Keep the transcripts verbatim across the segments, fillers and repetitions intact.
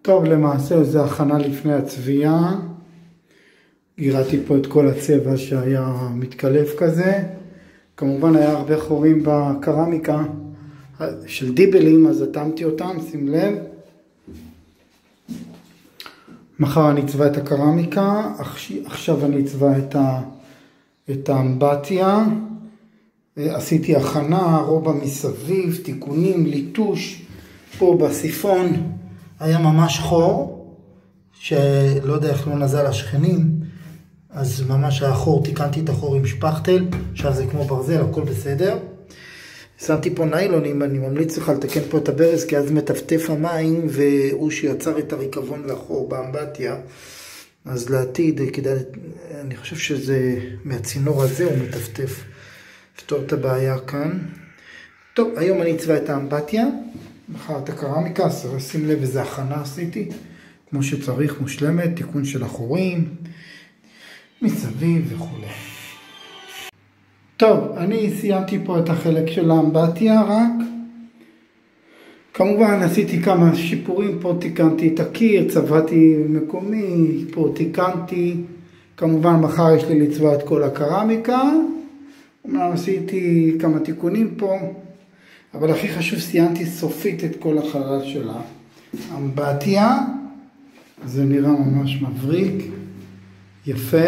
טוב, למעשה זה הכנה לפני הצביעה. גירדתי פה את כל הצבע שהיה מתקלף כזה. כמובן היה הרבה חורים בקרמיקה של דיבלים, אז התאמתי אותם, שים לב. מחר אני אצבע את הקרמיקה, עכשיו אני אצבע את, ה... את האמבטיה. עשיתי הכנה, רובע מסביב, תיקונים, ליטוש. פה בסיפון היה ממש חור, שלא יודע איך לא נזל השכנים, אז ממש היה חור, תיקנתי את החור עם שפכטל, עכשיו זה כמו ברזל, הכל בסדר. שמתי פה ניילונים, אני ממליץ לך לתקן פה את הברז, כי אז מטפטף המים, והוא שיצר את הריקבון לחור באמבטיה. אז לעתיד, כדאי, אני חושב שזה מהצינור הזה הוא מטפטף. לפתור את הבעיה כאן. טוב, היום אני אצבע את האמבטיה, מחר את הקרמיקה, שים לב איזה הכנה עשיתי, כמו שצריך, מושלמת, תיקון של החורים, מסביב וכו'. טוב, אני סיימתי פה את החלק של האמבטיה רק. כמובן עשיתי כמה שיפורים, פה תיקנתי את הקיר, צבעתי מקומי, פה תיקנתי. כמובן מחר יש לי לצבוע את כל הקרמיקה. אומנם עשיתי כמה תיקונים פה, אבל הכי חשוב סיימתי סופית את כל החלל של האמבטיה. זה נראה ממש מבריק, יפה.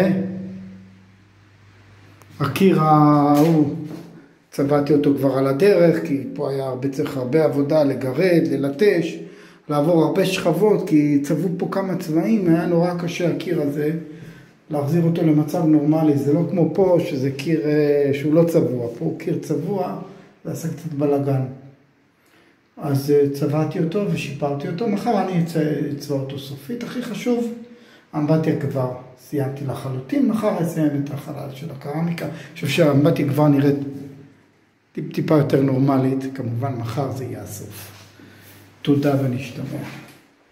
הקיר ההוא, צבעתי אותו כבר על הדרך, כי פה היה הרבה, צריך הרבה עבודה לגרד, ללטש, לעבור הרבה שכבות, כי צבעו פה כמה צבעים, היה נורא קשה הקיר הזה, להחזיר אותו למצב נורמלי. זה לא כמו פה, שזה קיר שהוא לא צבוע, פה הוא קיר צבוע, זה עשה קצת בלגן. אז צבעתי אותו ושיפרתי אותו, מחר אני אצבע אותו סופית. הכי חשוב, האמבטיה כבר סיימתי לחלוטין, מחר אסיים את החלל של הקרמיקה. אני חושב שהאמבטיה כבר נראית טיפ, טיפה יותר נורמלית, כמובן מחר זה יהיה הסוף. תודה ונשתמע.